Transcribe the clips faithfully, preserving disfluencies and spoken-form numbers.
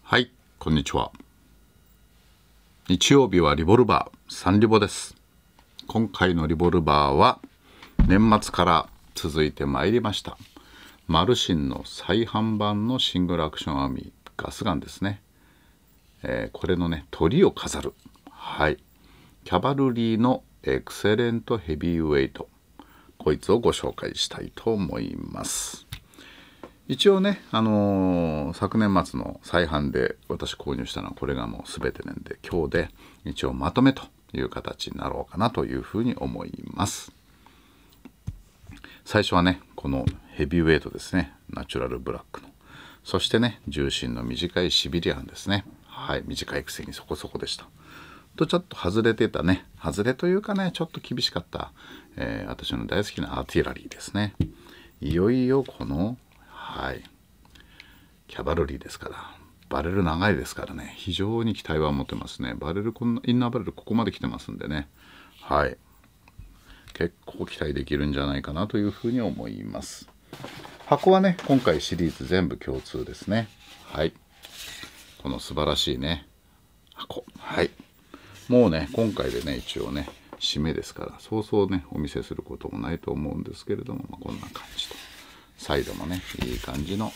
はい、こんにちは。日曜日はリボルバーサンリボです。今回のリボルバーは年末から続いてまいりましたマルシンの再販版のシングルアクションアーミーガスガンですね。えー、これのね鳥を飾る、はい、キャバルリーのエクセレントヘビーウェイト、こいつをご紹介したいと思います。一応ね、あのー、昨年末の再販で私購入したのはこれがもう全てなんで、今日で一応まとめという形になろうかなというふうに思います。最初はねこのヘビーウェイトですね、ナチュラルブラックの、そしてね重心の短いシビリアンですね。はい、短いくせにそこそこでしたと、ちょっと外れてたね、外れというかねちょっと厳しかった、えー、私の大好きなアーティラリーですね。いよいよこのはい、キャバルリーですから、バレル長いですからね、非常に期待は持ってますね。バレルこんなインナーバレルここまで来てますんでね、はい、結構期待できるんじゃないかなというふうに思います。箱はね今回シリーズ全部共通ですね。はい、この素晴らしいね箱、はい、もうね今回でね一応ね締めですから、そうそうねお見せすることもないと思うんですけれども、まあ、こんな感じとサイドもねいい感じの、はい、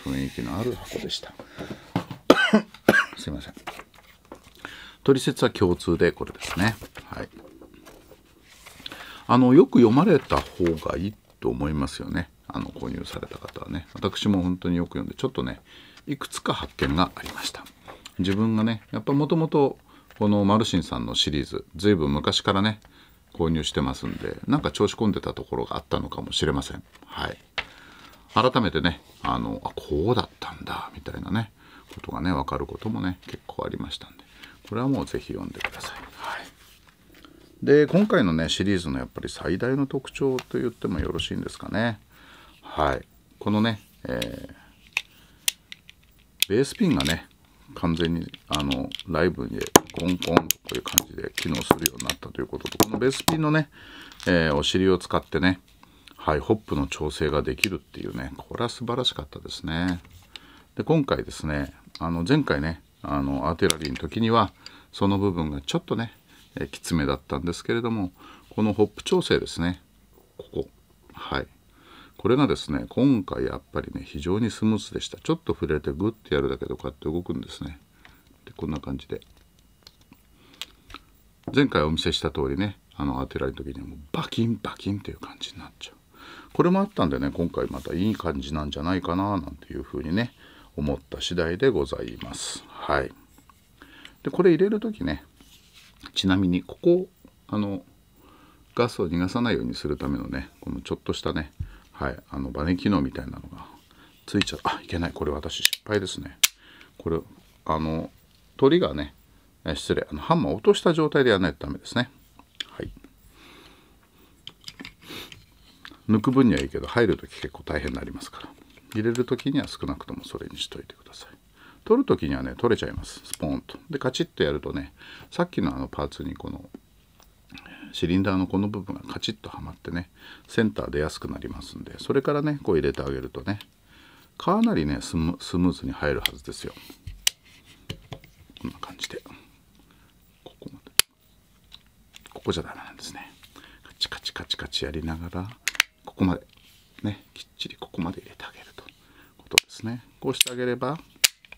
雰囲気のある箱でしたすいません。取説は共通でこれですね。はい、あのよく読まれた方がいいと思いますよね。あの購入された方はね、私も本当によく読んで、ちょっとねいくつか発見がありました。自分がねやっぱもともとこのマルシンさんのシリーズずいぶん昔からね購入してますんで、なんか調子込んでたところがあったのかもしれません。はい、改めてねあのあこうだったんだみたいなねことがね分かることもね結構ありましたんで、これはもうぜひ読んでください。はい、で今回のねシリーズのやっぱり最大の特徴と言ってもよろしいんですかね。はい、このね、えー、ベースピンがね完全にあのライブでコンコンとこういう感じで機能するようになったということと、このベースピンのね、えー、お尻を使ってね、はい、ホップの調整ができるっていうね、これは素晴らしかったですね。で今回ですね、あの前回ねあのアーティラリーの時にはその部分がちょっとね、えー、きつめだったんですけれども、このホップ調整ですね、ここ、はい、これがですね今回やっぱりね非常にスムースでした。ちょっと触れてグッてやるだけでこうやって動くんですね。でこんな感じで、前回お見せした通りねあのアーティラリーの時にはもうバキンバキンっていう感じになっちゃう。これもあったんでね今回またいい感じなんじゃないかななんていうふうにね思った次第でございます。はい、でこれ入れる時ね、ちなみにここあのガスを逃がさないようにするためのねこのちょっとしたね、はい、あのバネ機能みたいなのがついちゃう。あ、いけない、これ私失敗ですね。これあの鳥がね失礼あのハンマーを落とした状態でやらないとダメですね。はい、抜く分にはいいけど入るとき結構大変になりますから、入れるときには少なくともそれにしといてください。取るときにはね取れちゃいます、スポーンと。でカチッとやるとね、さっきのあのパーツにこのシリンダーのこの部分がカチッとはまってねセンター出やすくなりますんで、それからねこう入れてあげるとねかなりねスム、スムーズに入るはずですよ。こんな感じでここまで、ここじゃダメなんですね。カチカチカチカチやりながらここまでねきっちりここまで入れてあげるということですね。こうしてあげれば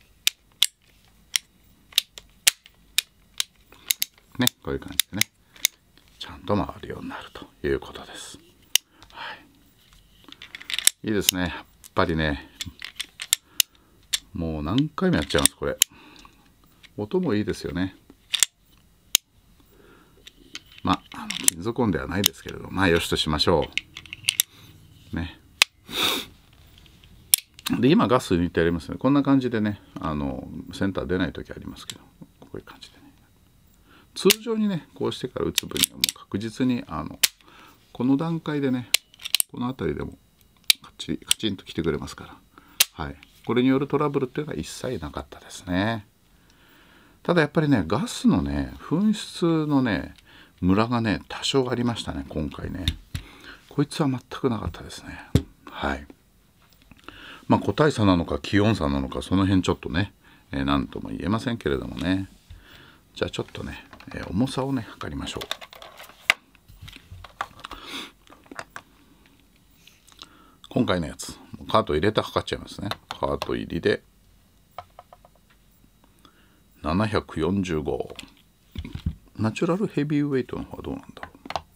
ねこういう感じでねちゃんと回るようになるということです。はい、いいですね。やっぱりねもう何回もやっちゃいます。これ音もいいですよね。まあ、あの金属音ではないですけれど、まあよしとしましょうね。で今ガス抜いてありますね。こんな感じでねあのセンター出ない時ありますけど、こういう感じでね通常にねこうしてから打つ分にはもう確実にあのこの段階でねこの辺りでもカチカチンと来てくれますから、はい、これによるトラブルっていうのは一切なかったですね。ただやっぱりねガスのね噴出のねムラがね多少ありましたね今回ね。こいつは全くなかったですね。はい、まあ個体差なのか気温差なのかその辺ちょっとね、 えー、何とも言えませんけれどもね。じゃあちょっとね、えー、重さをね測りましょう。今回のやつカート入れて測っちゃいますね。カート入りでななひゃくよんじゅうご。ナチュラルヘビーウェイトの方はどうなんだろ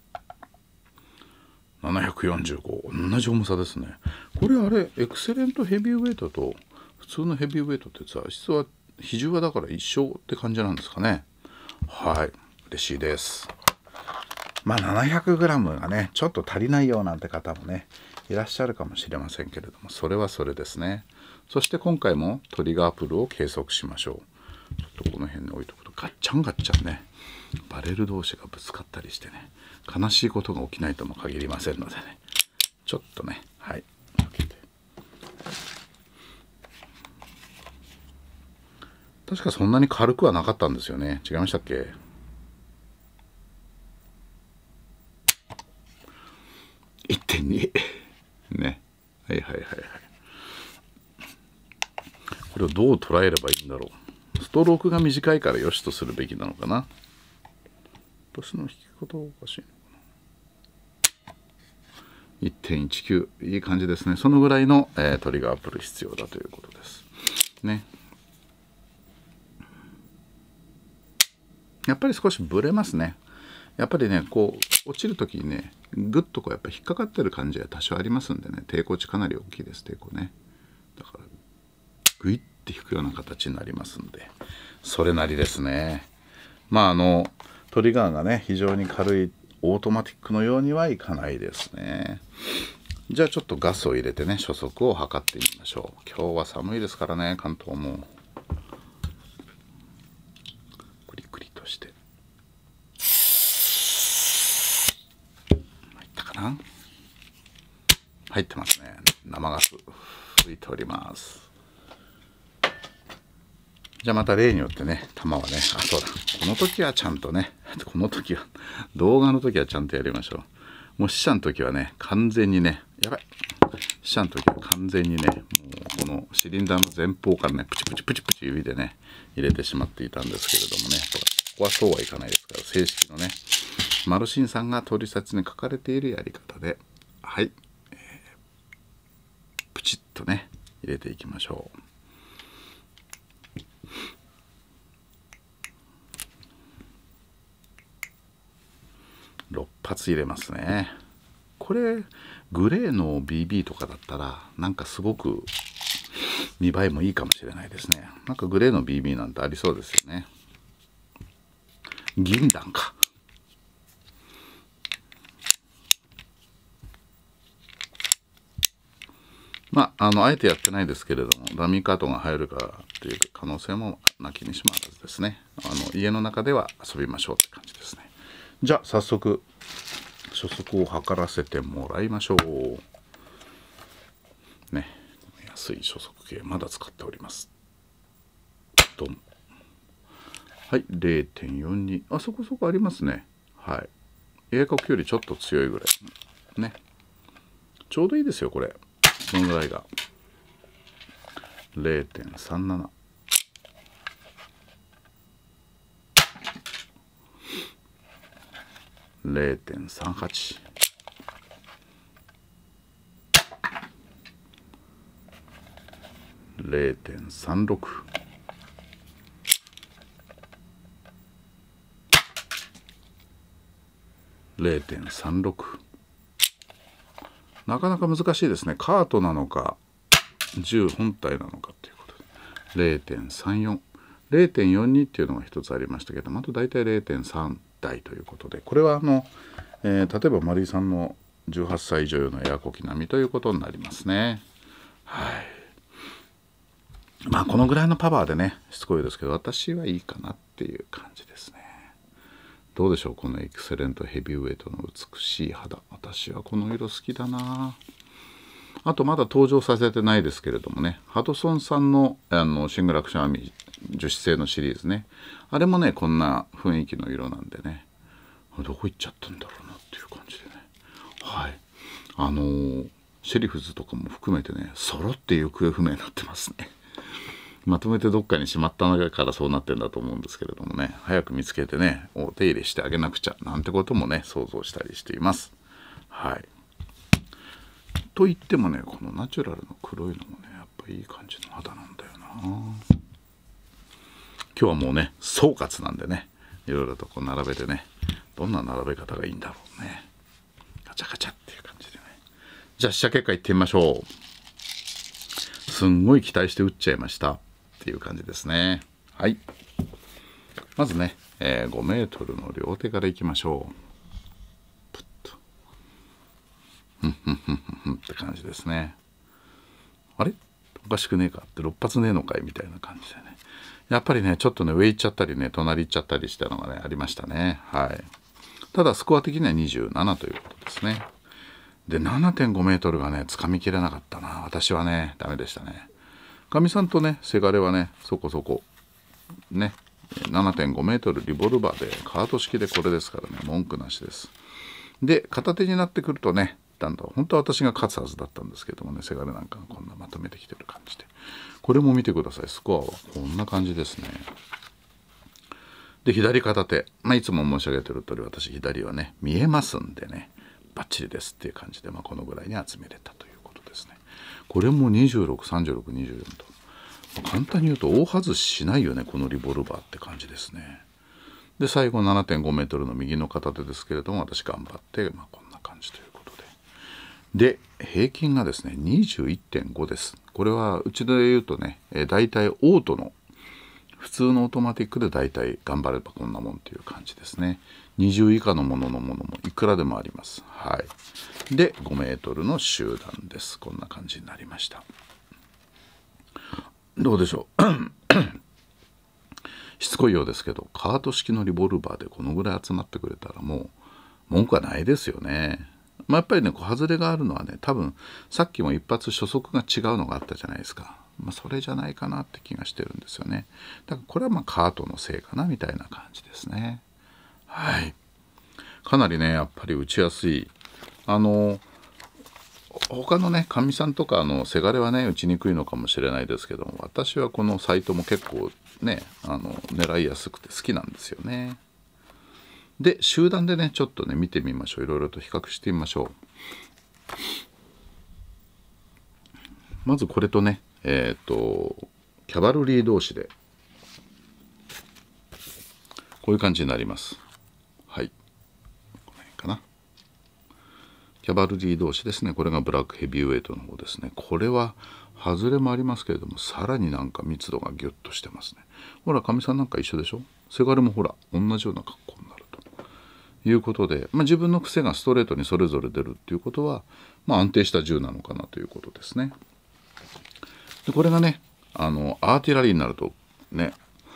う。ななひゃくよんじゅうご、同じ重さですね。これあれエクセレントヘビーウェイトと普通のヘビーウェイトってさ、実は比重はだから一緒って感じなんですかね。はい、嬉しいです。まあ ななひゃくグラム がねちょっと足りないよなんて方もねいらっしゃるかもしれませんけれども、それはそれですね。そして今回もトリガープルを計測しましょう。ちょっとこの辺に置いとくとガッチャンガッチャンね、バレル同士がぶつかったりしてね、悲しいことが起きないとも限りませんのでね、ちょっとね、はい、確かそんなに軽くはなかったんですよね。違いましたっけ？いってんに ね。はいはいはいはい。これをどう捉えればいいんだろう。ストロークが短いから良しとするべきなのかな。年の引き方はおかしいのかな。いってんいちきゅう、いい感じですね。そのぐらいの、えー、トリガープル必要だということですね。やっぱり少しブレますね。やっぱりねこう落ちる時にねぐっとこうやっぱ引っかかってる感じは多少ありますんでね、抵抗値かなり大きいです。抵抗ね、だからグイッて引くような形になりますんで、それなりですね。まああのトリガーがね非常に軽いオートマティックのようにはいかないですね。じゃあちょっとガスを入れてね初速を測ってみましょう。今日は寒いですからね、関東もクリクリとして入ったかな。入ってますね。生ガス吹いております。じゃあまた例によってね弾はね、あそうだ、この時はちゃんとねこの時は動画の時はちゃんとやりましょう。もう死者の時はね完全にねやばい、死者の時は完全にねもうこのシリンダーの前方からねプチプチプチプチ指でね入れてしまっていたんですけれどもね、ここはそうはいかないですから、正式のねマルシンさんが取説に書かれているやり方で、はい、えー、プチッとね入れていきましょう。ろっ発入れますね。これグレーの ビービー とかだったらなんかすごく見栄えもいいかもしれないですね。なんかグレーの ビービー なんてありそうですよね。銀弾か。まああのあえてやってないですけれども、ダミーカートが入るかっていう可能性もなきにしもあらずですね。あの家の中では遊びましょうって感じですね。じゃあ早速初速を測らせてもらいましょうね。安い初速計まだ使っております。ドン。はい、 れいてんよんに、 あそこそこありますね。はい、鋭角よりちょっと強いぐらいね、ちょうどいいですよこれ。このぐらいが れいてんさんなな、れいてんさんはち、れいてんさんろく、れいてんさんろく。なかなか難しいですね。カートなのか銃本体なのかっていうことで れいてんさんよん、れいてんよんに っていうのが一つありましたけど、あと大体 れいてんさん 台ということで、これはあの、えー、例えば丸井さんのじゅうはっさい以上用のエアコ機並みということになりますね。はい、まあこのぐらいのパワーでねしつこいですけど、私はいいかなっていう感じですね。どうでしょう、このエクセレントヘビーウェイトの美しい肌。私はこの色好きだな。あとまだ登場させてないですけれどもね、ハドソンさんのあのシングルアクション網樹脂製のシリーズね、あれもねこんな雰囲気の色なんでね、どこ行っちゃったんだろうなっていう感じでね、はい、あのー、シェリフズとかも含めてね揃って行方不明になってますね。 まとめてどっかにしまったからそうなってんだと思うんですけれどもね、早く見つけてねお手入れしてあげなくちゃなんてこともね想像したりしています。はい。と言ってもね、このナチュラルの黒いのもねやっぱいい感じの肌なんだよな。今日はもうね総括なんでね、いろいろとこう並べてね、どんな並べ方がいいんだろうね。ガチャガチャっていう感じでね。じゃあ試写結果いってみましょう。すんごい期待して打っちゃいましたっていう感じですね。はい。まずね、えー、ごメートルの両手からいきましょう。プッとふんふんふんふんって感じですね。あれおかしくねえかってろっ発ねえのかいみたいな感じでね、やっぱりねちょっとね上行っちゃったりね隣行っちゃったりしたのがねありましたね。はい。ただスコア的にはにじゅうななということですね。で ななてんごメートルがねつかみきれなかったな。私はねダメでしたね。かみさんとねせがれはねそこそこね ななてんごメートルリボルバーでカート式でこれですからね、文句なしです。で片手になってくるとねだんだん本当は私が勝つはずだったんですけどもね、せがれなんかがこんなまとめてきてる感じで、これも見てください。スコアはこんな感じですね。で左片手、まあ、いつも申し上げてる通り私左はね見えますんでねバッチリですっていう感じで、まあ、このぐらいに集めれたということですね。これもにじゅうろく、さんじゅうろく、にじゅうよんと、まあ、簡単に言うと大外ししないよねこのリボルバーって感じですね。で最後 ななてんごメートルの右の片手ですけれども、私頑張って、まあ、こんな感じということで、で平均がですね にじゅういってんご です。これはうちで言うとね、えー、大体オートの普通のオートマティックで大体頑張ればこんなもんという感じですね。にじゅう以下のもののものもいくらでもあります。はい。でごメートルの集団です。こんな感じになりました。どうでしょうしつこいようですけど、カート式のリボルバーでこのぐらい集まってくれたらもう文句はないですよね。まあ、やっぱりねこう外れがあるのはね、多分さっきも一発初速が違うのがあったじゃないですか。まあ、それじゃないかなって気がしてるんですよね。だからこれはまあカートのせいかなみたいな感じですね。はい。かなりねやっぱり打ちやすい。あの他のねかみさんとかあのせがれはね打ちにくいのかもしれないですけども、私はこのサイトも結構ねあの狙いやすくて好きなんですよね。で集団でねちょっとね見てみましょう。いろいろと比較してみましょう。まずこれとねえっとキャバルリー同士でこういう感じになります。はい、この辺かな。キャバルリー同士ですね。これがブラックヘビーウェイトの方ですね。これは外れもありますけれども、さらになんか密度がギュッとしてますね。ほらかみさんなんか一緒でしょ。せがれもほら同じような格好になるということで、まあ、自分の癖がストレートにそれぞれ出るっていうことは、まあ、安定した銃なのかなということですね。でこれがねあのアーティラリーになるとね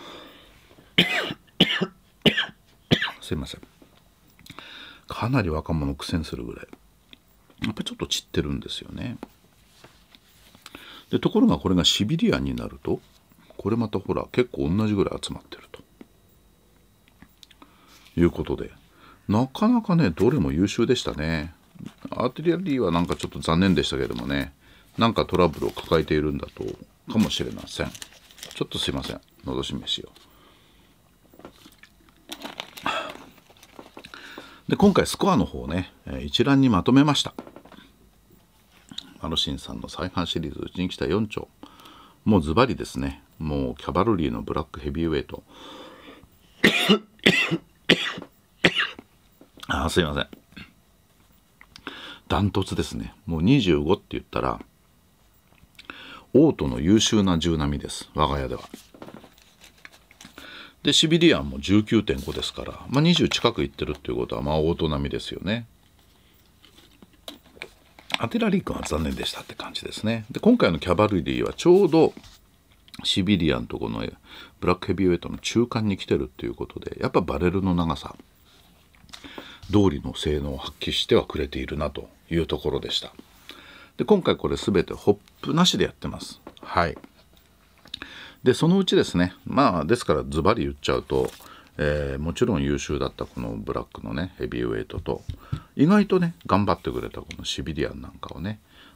すいません、かなり若者苦戦するぐらいやっぱりちょっと散ってるんですよね。でところがこれがシビリアンになるとこれまたほら結構同じぐらい集まってるということで、なかなかねどれも優秀でしたね。アーティラリーはなんかちょっと残念でしたけどもね、なんかトラブルを抱えているんだとかもしれません。ちょっとすいません、のどしめしよう。で今回スコアの方ね一覧にまとめました。マルシンさんの再販シリーズうちに来たよん丁、もうズバリですね、もうキャバルリーのブラックヘビーウェイトあすいません、ダントツですね。もうにじゅうごって言ったらオートの優秀な銃並みです、我が家では。でシビリアンも じゅうきゅうてんご ですから、まあ、にじゅう近くいってるっていうことはまあオート並みですよね。アテラリー君は残念でしたって感じですね。で今回のキャバルリーはちょうどシビリアンとこのブラックヘビーウェイトの中間に来てるっていうことで、やっぱバレルの長さ通りの性能を発揮してはくれているなというところでした。で今回これ全てホップなしでやってます。はい。でそのうちですね、まあですからズバリ言っちゃうと、えー、もちろん優秀だったこのブラックのねヘビーウェイトと、意外とね頑張ってくれたこのシビリアンなんかをね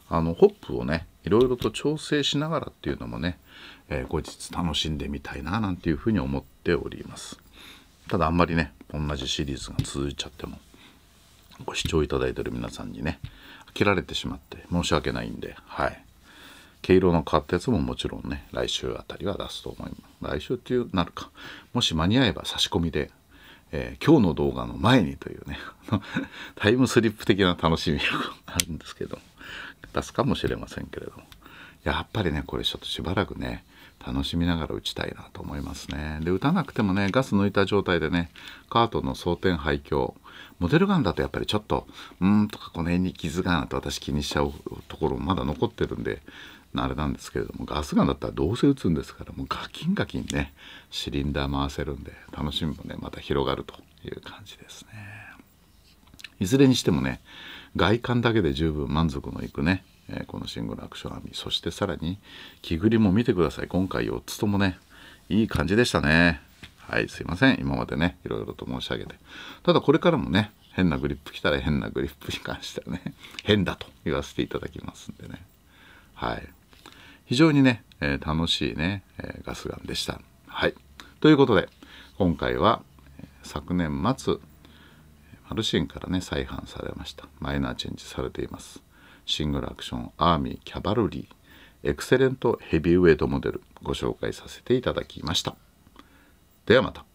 あのホップをねいろいろと調整しながらっていうのもね、えー、後日楽しんでみたいななんていうふうに思っております。ただあんまりね同じシリーズが続いちゃってもご視聴いただいている皆さんにね飽きられてしまって申し訳ないんで、はい毛色の変わったやつももちろんね来週あたりは出すと思います。来週っていうなるか、もし間に合えば差し込みで、えー、今日の動画の前にというねタイムスリップ的な楽しみがあるんですけど出すかもしれませんけれども、やっぱりねこれちょっとしばらくね楽しみながら打ちたいなと思いますね。で打たなくてもねガス抜いた状態でねカートの装填廃墟モデルガンだとやっぱりちょっとうーんとかこの辺に傷がなと私気にしちゃうところもまだ残ってるんであれなんですけれども、ガスガンだったらどうせ打つんですから、もうガキンガキンねシリンダー回せるんで楽しみもねまた広がるという感じですね。いずれにしてもね外観だけで十分満足のいくね、えー、このシングルアクション網、そしてさらに木繰りも見てください。今回よっつともねいい感じでしたね。はい、すいません今までねいろいろと申し上げて、ただこれからもね変なグリップ来たら変なグリップに関してはね変だと言わせていただきますんでね、はい非常にね、えー、楽しいね、えー、ガスガンでした。はい。ということで今回は、えー、昨年末マルシンからね再販されましたマイナーチェンジされていますシングルアクションアーミーキャバルリーエクセレントヘビーウェイトモデルご紹介させていただきました。ではまた。